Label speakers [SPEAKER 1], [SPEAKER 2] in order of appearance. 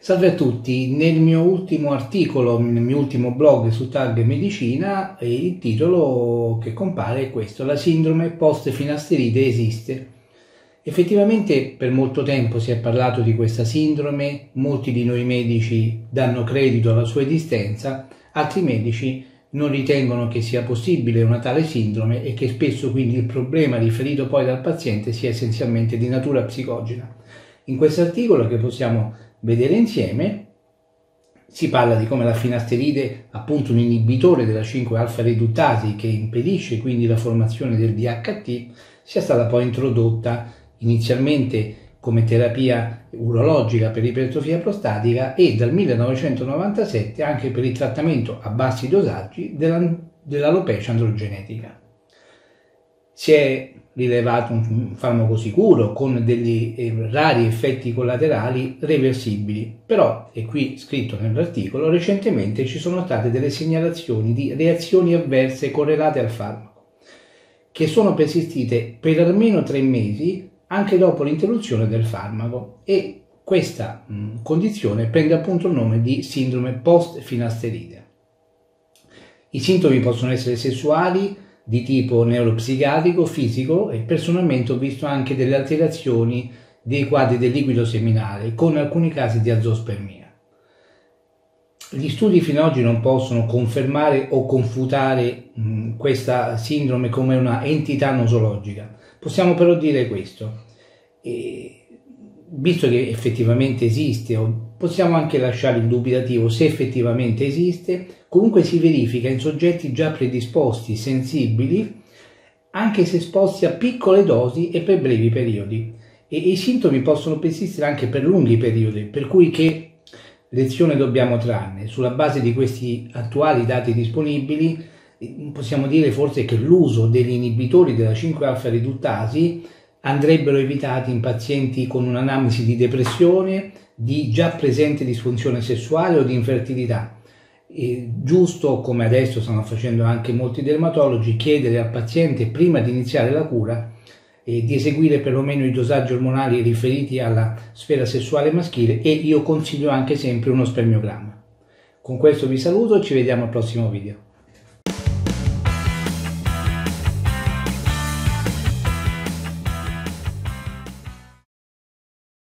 [SPEAKER 1] Salve a tutti, nel mio ultimo articolo, nel mio ultimo blog su Tag Medicina, il titolo che compare è questo: la sindrome post-finasteride esiste. Effettivamente per molto tempo si è parlato di questa sindrome, molti di noi medici danno credito alla sua esistenza, altri medici non ritengono che sia possibile una tale sindrome e che spesso quindi il problema riferito poi dal paziente sia essenzialmente di natura psicogena. In questo articolo, che possiamo vedere insieme, si parla di come la finasteride, appunto un inibitore della 5-alfa riduttasi che impedisce quindi la formazione del DHT, sia stata poi introdotta inizialmente come terapia urologica per ipertrofia prostatica e dal 1997 anche per il trattamento a bassi dosaggi dell'alopecia androgenetica. Si è rilevato un farmaco sicuro con degli rari effetti collaterali reversibili, però, è qui scritto nell'articolo, recentemente ci sono state delle segnalazioni di reazioni avverse correlate al farmaco, che sono persistite per almeno 3 mesi anche dopo l'interruzione del farmaco, e questa condizione prende appunto il nome di sindrome post-finasteride. I sintomi possono essere sessuali, di tipo neuropsichiatrico, fisico, e personalmente ho visto anche delle alterazioni dei quadri del liquido seminale, con alcuni casi di azospermia. Gli studi fino ad oggi non possono confermare o confutare questa sindrome come una entità nosologica. Possiamo però dire questo: visto che effettivamente esiste, possiamo anche lasciare il dubitativo se effettivamente esiste, comunque si verifica in soggetti già predisposti, sensibili, anche se esposti a piccole dosi e per brevi periodi, e i sintomi possono persistere anche per lunghi periodi, per cui che lezione dobbiamo trarne? Sulla base di questi attuali dati disponibili possiamo dire forse che l'uso degli inibitori della 5-alfa riduttasi andrebbero evitati in pazienti con un'anamnesi di depressione, di già presente disfunzione sessuale o di infertilità. È giusto, come adesso stanno facendo anche molti dermatologi, chiedere al paziente prima di iniziare la cura di eseguire perlomeno i dosaggi ormonali riferiti alla sfera sessuale maschile, e io consiglio anche sempre uno spermiogramma. Con questo vi saluto e ci vediamo al prossimo video.